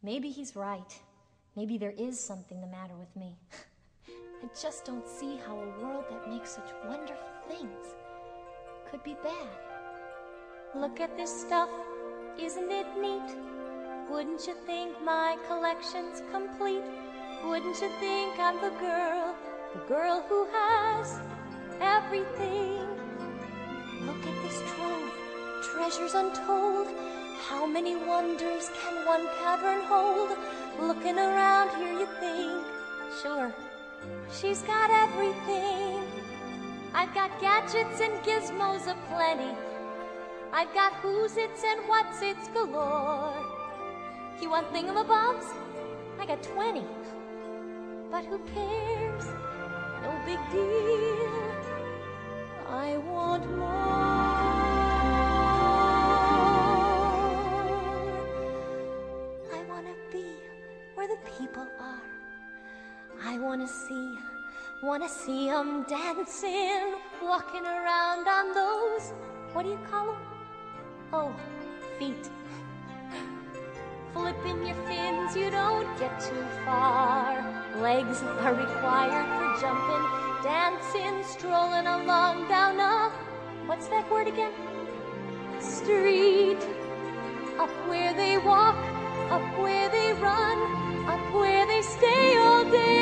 Maybe he's right. Maybe there is something the matter with me. I just don't see how a world that makes such wonderful things could be bad. Look at this stuff, isn't it neat? Wouldn't you think my collection's complete? Wouldn't you think I'm the girl who has everything? Look at this trove, treasures untold. How many wonders can one cavern hold? Looking around here you think, sure, she's got everything. I've got gadgets and gizmos aplenty. I've got who's-its and what's-its galore. You want thingamabobs? I got 20. But who cares? No big deal. I want more. I want to be where the people are. I want to see 'em dancing, walking around on those, what do you call 'em? Oh, feet. Flipping your fins, you don't get too far. Legs are required for jumping, dancing, strolling along down a, what's that word again? Street. Up where they walk, up where they run, up where they stay all day.